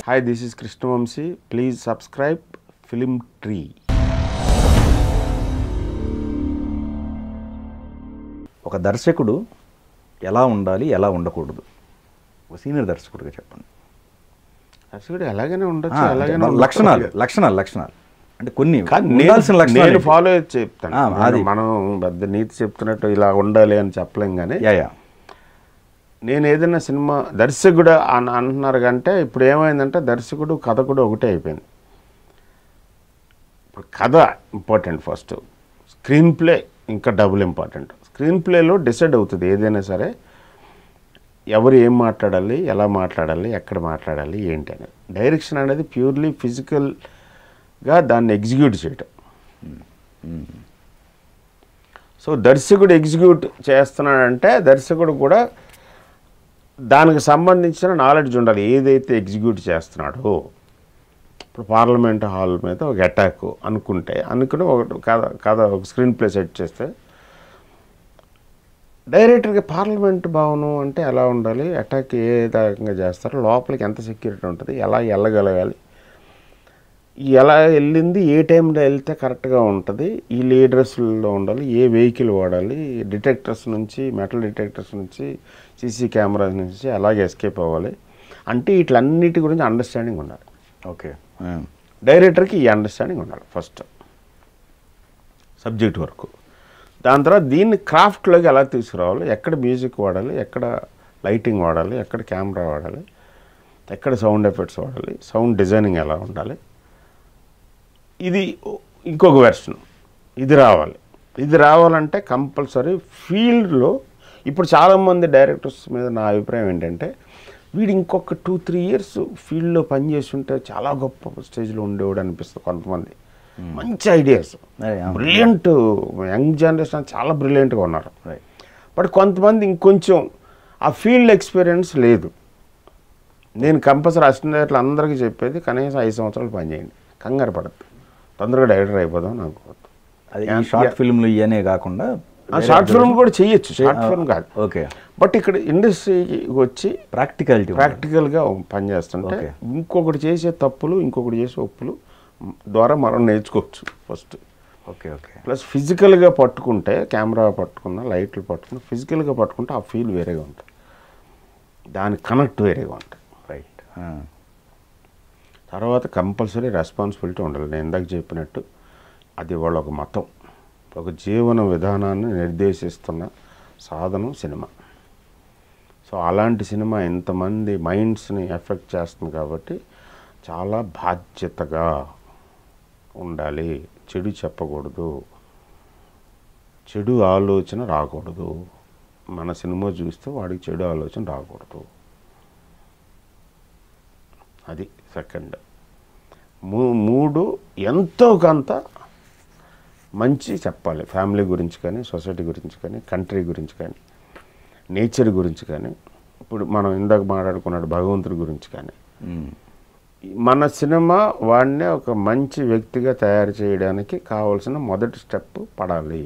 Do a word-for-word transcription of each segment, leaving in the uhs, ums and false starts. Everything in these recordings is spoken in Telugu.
Hi, this is Krishna Vamsi. Please subscribe Film Tree. ఒక దర్శకుడు ఎలా ఉండాలి, ఎలా ఉండకూడదు, ఒక సీనియర్ దర్శకుడిగా చెప్పండి. దర్శకుడు ఎలాగైనా ఉండొచ్చు, ఎలాగైనా లక్షణాలు లక్షణాలు లక్షణాలు అంటే కొన్ని ఉండాల్సిన లక్షణాలు నేను ఫాలో అయ్యి చెప్తాను. అది మనం పెద్ద నీతి చెప్తున్నట్టు ఇలా ఉండాలి అని చెప్పలేం. కానీ యా నేను ఏదైనా సినిమా దర్శకుడు అని అంటున్నారు కంటే ఇప్పుడు ఏమైందంటే దర్శకుడు కథకుడు ఒకటే అయిపోయింది. ఇప్పుడు కథ ఇంపార్టెంట్, ఫస్ట్ స్క్రీన్ ప్లే ఇంకా డబుల్ ఇంపార్టెంట్. స్క్రీన్ ప్లేలో డిసైడ్ అవుతుంది ఏదైనా సరే, ఎవరు ఏం మాట్లాడాలి, ఎలా మాట్లాడాలి, ఎక్కడ మాట్లాడాలి, ఏంటి అనేది. డైరెక్షన్ అనేది ప్యూర్లీ ఫిజికల్గా దాన్ని ఎగ్జిక్యూట్ చేయటం. సో దర్శకుడు ఎగ్జిక్యూట్ చేస్తున్నాడంటే దర్శకుడు కూడా దానికి సంబంధించిన నాలెడ్జ్ ఉండాలి. ఏదైతే ఎగ్జిక్యూట్ చేస్తున్నాడో, ఇప్పుడు పార్లమెంట్ హాల్ మీద ఒక అటాక్ అనుకుంటే అనుకుని ఒక కథ కథ ఒక స్క్రీన్ ప్లే సెట్ చేస్తే డైరెక్టర్గా పార్లమెంట్ భవనం అంటే ఎలా ఉండాలి, అటాక్ ఏ రకంగా చేస్తారు, లోపలికి ఎంత సెక్యూరిటీ ఉంటుంది, ఎలా వెళ్ళగలగాలి, ఎలా వెళ్ళింది ఏ టైంలో వెళ్తే కరెక్ట్గా ఉంటుంది, ఈ లీడర్స్లో ఉండాలి, ఏ వెహికల్ వాడాలి, డిటెక్టర్స్ నుంచి మెటల్ డిటెక్టర్స్ నుంచి సీసీ కెమెరాస్ నుంచి అలాగే ఎస్కేప్ అవ్వాలి అంటే వీటిలన్నిటి గురించి అండర్స్టాండింగ్ ఉండాలి. ఓకే, డైరెక్టర్కి ఈ అండర్స్టాండింగ్ ఉండాలి ఫస్ట్ సబ్జెక్ట్ వరకు. దాని తర్వాత దీన్ని క్రాఫ్ట్లోకి ఎలా తీసుకురావాలి, ఎక్కడ మ్యూజిక్ వాడాలి, ఎక్కడ లైటింగ్ వాడాలి, ఎక్కడ కెమెరా వాడాలి, ఎక్కడ సౌండ్ ఎఫెక్ట్స్ వాడాలి, సౌండ్ డిజైనింగ్ ఎలా ఉండాలి, ఇది ఇంకొక వెర్షన్. ఇది రావాలి. ఇది రావాలంటే కంపల్సరీ ఫీల్డ్లో ఇప్పుడు చాలామంది డైరెక్టర్స్ మీద నా అభిప్రాయం ఏంటంటే వీడు ఇంకొక టూ త్రీ ఇయర్స్ ఫీల్డ్లో పనిచేస్తుంటే చాలా గొప్ప స్టేజ్లో ఉండేవాడు అనిపిస్తుంది. కొంతమంది మంచి ఐడియాస్, బ్రిలియంట్ యంగ్ జనరేషన్ చాలా బ్రిలియంట్గా ఉన్నారు. బట్ కొంతమంది ఇంకొంచెం ఆ ఫీల్డ్ ఎక్స్పీరియన్స్ లేదు. నేను కంపల్సరీ అసిస్టెంట్ డైరెక్టర్లు అందరికీ చెప్పేది కనీసం ఐదు సంవత్సరాలు పనిచేయండి, కంగారు పడద్దు, తొందరగా డైరెక్టర్ అయిపోదాం నాకు. అది షార్ట్ ఫిల్మ్లు ఇవనే కాకుండా షార్ట్ ఫిల్మ్ కూడా చేయొచ్చు, షార్ట్ ఫిల్మ్ కాదు. ఓకే, బట్ ఇక్కడ ఇండస్ట్రీకి వచ్చి ప్రాక్టికాలిటీ ప్రాక్టికల్గా పనిచేస్తుంటే ఇంకొకటి చేసే తప్పులు ఇంకొకటి చేసే ఒప్పులు ద్వారా మనం నేర్చుకోవచ్చు ఫస్ట్. ఓకే ఓకే ప్లస్ ఫిజికల్గా పట్టుకుంటే, కెమెరా పట్టుకున్నా, లైట్లు పట్టుకున్నా, ఫిజికల్గా పట్టుకుంటే ఆ ఫీల్ వేరేగా ఉంటుంది, దాని కనెక్ట్ వేరేగా ఉంటుంది. రైట్. తర్వాత కంపల్సరీ రెస్పాన్సిబిలిటీ ఉండాలి. నేను ఇందాక చెప్పినట్టు అది వాళ్ళ ఒక మతం, ఒక జీవన విధానాన్ని నిర్దేశిస్తున్న సాధనం సినిమా. సో అలాంటి సినిమా ఎంతమంది మైండ్స్ని ఎఫెక్ట్ చేస్తుంది కాబట్టి చాలా బాధ్యతగా ఉండాలి. చెడు చెప్పకూడదు, చెడు ఆలోచన రాకూడదు. మన సినిమా చూస్తే వాడికి చెడు ఆలోచన రాకూడదు. అది సెకండ్. మూ మూడు ఎంతో కొంత మంచి చెప్పాలి, ఫ్యామిలీ గురించి కానీ, సొసైటీ గురించి కానీ, కంట్రీ గురించి కానీ, నేచర్ గురించి కానీ, ఇప్పుడు మనం ఇందాక మాట్లాడుకున్నాడు భగవంతుడి గురించి కానీ. మన సినిమా వాడినే ఒక మంచి వ్యక్తిగా తయారు చేయడానికి కావాల్సిన మొదటి స్టెప్ పడాలి.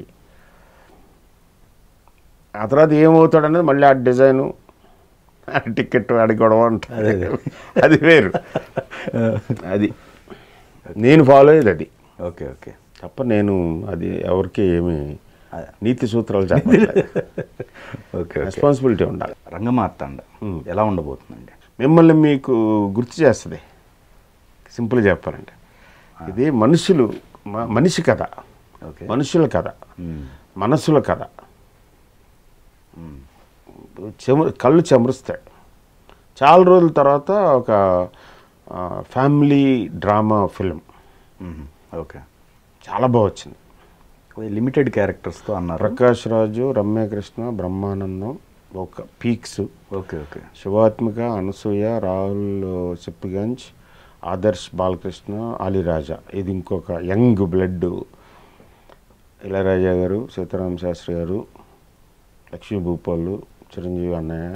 ఆ తర్వాత ఏమవుతాడనేది మళ్ళీ ఆ డిజైను, ఆ టికెట్ ఆడి గొడవ ఉంటుంది, అది వేరు. అది నేను ఫాలో అయ్యేది అది. ఓకే ఓకే తప్ప నేను అది ఎవరికి ఏమి నీతి సూత్రాలు చెప్పలేదు. ఓకే, రెస్పాన్సిబిలిటీ ఉండాలి. రంగమార్తాండ ఎలా ఉండబోతుందండి? మిమ్మల్ని మీకు గుర్తు చేస్తుంది. సింపుల్గా చెప్పాలంటే ఇది మనుషులు, మనిషి కథ, మనుషుల కథ, మనసుల కథ. చెము కళ్ళు చెమరుస్తాయి. చాలా రోజుల తర్వాత ఒక ఫ్యామిలీ డ్రామా ఫిల్మ్. ఓకే, చాలా బాగా వచ్చింది. లిమిటెడ్ క్యారెక్టర్స్తో అన్నారు. ప్రకాష్ రాజు, రమ్యకృష్ణ, బ్రహ్మానందం, ఒక peaks. Okay okay Shivathmika, Anasuya, Rahul Sipligunj, Adarsh Balakrishna, Aliraja. ఇది ఇంకొక యంగ్ బ్లడ్. ఇళయరాజా గారు, సీతారామ శాస్త్రి గారు, లక్ష్మీ భూపాలు, చిరంజీవి అన్నయ్య,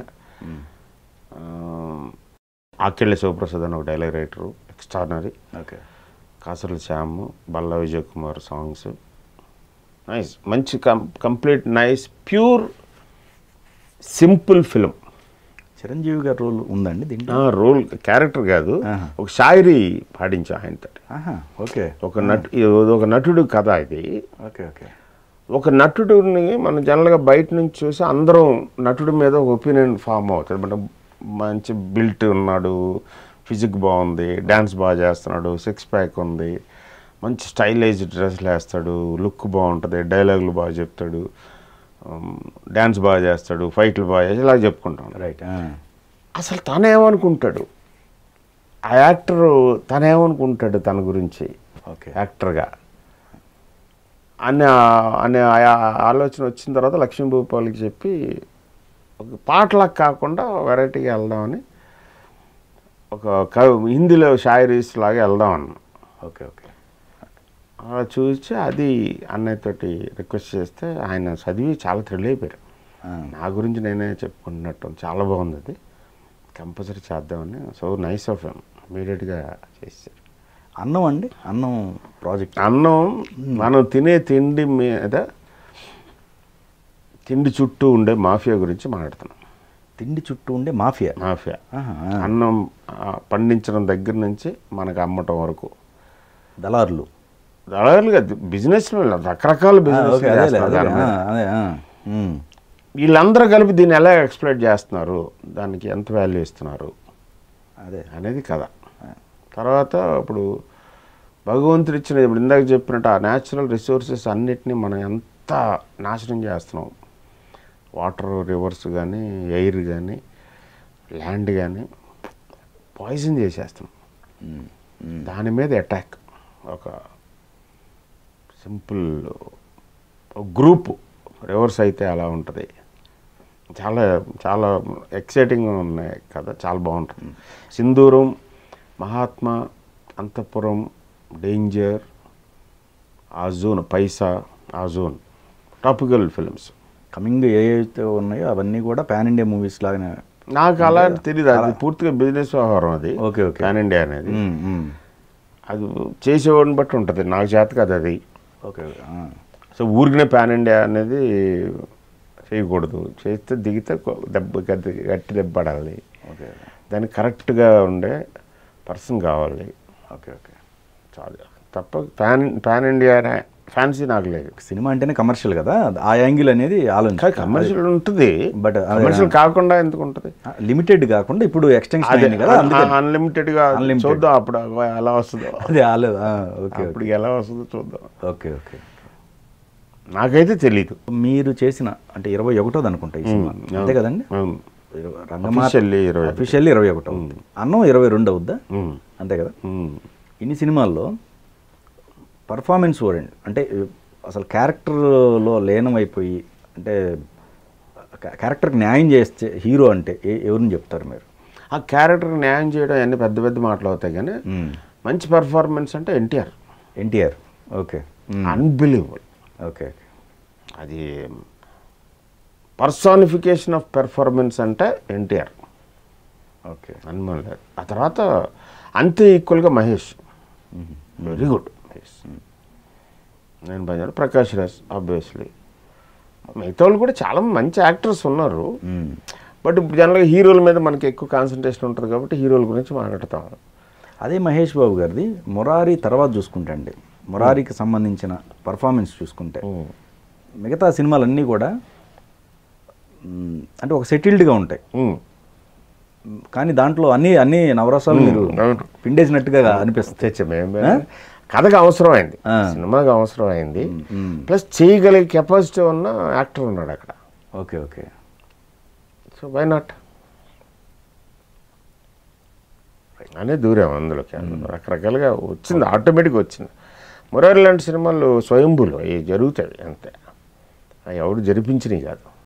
ఆకెళ్ళ శివప్రసాద్ అని ఒక dialogue writer, extraordinary. Okay, Kasarla Shyam, Balla Vijay Kumar songs. Nice, మంచి com complete nice pure simple film. Chiranjeevi garu role ఉందండి దీంట్లో? రోల్ క్యారెక్టర్ కాదు, ఒక షాయరీ పాడించా ఆయనతో. ఓకే. ఒక నటు ఒక నటుడు కథ ఇది. Okay okay. ఒక నటుడిని మనం జనరల్గా బయట నుంచి చూసి అందరం నటుడి మీద ఒక ఒపీనియన్ ఫామ్ అవుతుంది. అంటే మంచి బిల్ట్ ఉన్నాడు, ఫిజిక్ బాగుంది, డ్యాన్స్ బాగా చేస్తున్నాడు, సిక్స్ ప్యాక్ ఉంది, మంచి స్టైలైజ్ డ్రెస్లు వేస్తాడు, లుక్ బాగుంటుంది, డైలాగులు బాగా చెప్తాడు, డ్యాన్స్ బాగా చేస్తాడు, ఫైట్లు బాగా చేసి ఇలా చెప్పుకుంటాం. రైట్. అసలు తనేమనుకుంటాడు, ఆ యాక్టర్ తనేమనుకుంటాడు తన గురించి ఓకే యాక్టర్గా అనే అనే ఆలోచన వచ్చిన తర్వాత లక్ష్మీభూపాలకి చెప్పి ఒక పాటలకు కాకుండా వెరైటీగా వెళ్దామని ఒక కవి హిందీలో షాయరీస్ లాగా వెళ్దాం అన్న. Okay okay. అలా చూసి అది అన్నయ్యతోటి రిక్వెస్ట్ చేస్తే ఆయన చదివి చాలా థ్రిల్ అయిపోయారు. నా గురించి నేనే చెప్పుకుంటున్నట్టు చాలా బాగుంది, అది కంపల్సరీ చేద్దామని. సో నైస్ ఆఫ్ ఎమ్ ఇమీడియట్గా చేశారు. అన్నం అండి, అన్నం ప్రాజెక్ట్. అన్నం మనం తినే తిండి మీద తిండి చుట్టూ ఉండే మాఫియా గురించి మాట్లాడుతున్నాం. తిండి చుట్టూ ఉండే మాఫియా. మాఫియా అన్నం పండించడం దగ్గర నుంచి మనకు అమ్మటం వరకు దళారులు. దళారులు కాదు, బిజినెస్ రకరకాల బిజినెస్. వీళ్ళందరూ కలిపి దీన్ని ఎలా ఎక్స్ప్లోర్ చేస్తున్నారు, దానికి ఎంత వాల్యూ ఇస్తున్నారు అదే అనేది కదా. తర్వాత ఇప్పుడు భగవంతుడు ఇచ్చిన ఇప్పుడు ఇందాక చెప్పినట్టు ఆ న్యాచురల్ రిసోర్సెస్ అన్నిటినీ మనం ఎంత నాశనం చేస్తున్నాం. వాటర్, రివర్స్ కానీ, ఎయిర్ కానీ, ల్యాండ్ కానీ పాయిజన్ చేసేస్తున్నాం. దాని మీద అటాక్ ఒక సింపుల్ గ్రూపు రివర్స్ అయితే అలా ఉంటుంది. చాలా చాలా ఎక్సైటింగ్గా ఉన్నాయి కదా, చాలా బాగుంటుంది. సింధూరం, మహాత్మా, అంతఃపురం, డేంజర్, ఆ జోన్, పైసా, ఆ జోన్ టాపికల్ ఫిల్మ్స్ కమింగ్ ఏ అయితే ఉన్నాయో అవన్నీ కూడా పాన్ ఇండియా మూవీస్ లాగానే. నాకు అలా తెలియదు, అది పూర్తిగా బిజినెస్ వ్యవహారం అది. Okay okay. పాన్ ఇండియా అనేది అది చేసేవాడిని బట్టి ఉంటుంది, నాకు చేత కదా అది. ఓకే. సో ఊరికనే పాన్ ఇండియా అనేది చేయకూడదు, చేస్తే దిగితే దెబ్బ గట్టి గట్టి దెబ్బ పడాలి. ఓకే. దానికి కరెక్ట్గా ఉండే పర్సన్ కావాలి. Okay okay. చాలా తప్ప పాన్ పాన్ ఇండియా ఫ్యాన్సీ నాకు లేదు. సినిమా అంటేనే కమర్షియల్ కదా, ఆ యాంగిల్ అనేది ఆలోచన. కమర్షియల్ ఉంటుంది, బట్ కమర్షియల్ కాకుండా ఎందుకు ఉంటుంది? లిమిటెడ్ కాకుండా ఇప్పుడు ఎక్స్టెన్షన్ కదా, అన్లిమిటెడ్గా చూద్దాం అప్పుడు ఎలా వస్తుందో. అదే ఓకే, అప్పుడు ఎలా వస్తుందో చూద్దాం. Okay okay. నాకైతే తెలీదు. మీరు చేసిన అంటే ఇరవై ఒకటోది అనుకుంటా ఈ సినిమా, అంతే కదండి? అఫీషియల్లీ ఇరవై ఒకటో అవుతుంది. అన్నం ఇరవై రెండు అవుద్దా, అంతే కదా? ఇన్ని సినిమాల్లో పర్ఫార్మెన్స్ ఓరియంట్ అంటే అసలు క్యారెక్టర్లో లీనమైపోయి అంటే క్యారెక్టర్కి న్యాయం చేస్తే హీరో అంటే ఎవరిని చెప్తారు మీరు? ఆ క్యారెక్టర్కి న్యాయం చేయడం అన్ని పెద్ద పెద్ద మాటలు అవుతాయి, కానీ మంచి పర్ఫార్మెన్స్ అంటే NTR. NTR okay. Unbelievable. Okay. అది పర్సానిఫికేషన్ ఆఫ్ పెర్ఫార్మెన్స్ అంటే ఎన్టీఆర్. ఓకే. అన్మోల్. ఆ తర్వాత అంతే ఈక్వల్గా మహేష్, వెరీ గుడ్ మహేష్. నేను పనిచేయాలి ప్రకాష్ రాజ్ ఆబ్వియస్లీ. మిగతా వాళ్ళు కూడా చాలా మంచి యాక్టర్స్ ఉన్నారు, బట్ ఇప్పుడు జనరల్గా హీరోల మీద మనకి ఎక్కువ కాన్సన్ట్రేషన్ ఉంటుంది కాబట్టి హీరోల గురించి మాట్లాడతాం. అదే మహేష్ బాబు గారిది మురారి తర్వాత చూసుకుంటే అండి, మురారికి సంబంధించిన పర్ఫార్మెన్స్ చూసుకుంటే మిగతా సినిమాలన్నీ కూడా అంటే ఒక సెటిల్డ్గా ఉంటాయి, కానీ దాంట్లో అన్ని అన్ని నవరసాలు మీరు పిండేసినట్టుగా అనిపిస్తుంది. కథకు అవసరం అయింది, సినిమాకి అవసరం అయింది, ప్లస్ చేయగలిగే కెపాసిటీ ఉన్న యాక్టర్ ఉన్నాడు అక్కడ. Okay okay. So why not అనే దూరం అందులోకి రకరకాలుగా వచ్చింది, ఆటోమేటిక్గా వచ్చింది. మురారి లాంటి సినిమాలు స్వయంభూలు అవి జరుగుతాయి అంతే, అవి ఎవడు జరిపించినవి కాదు.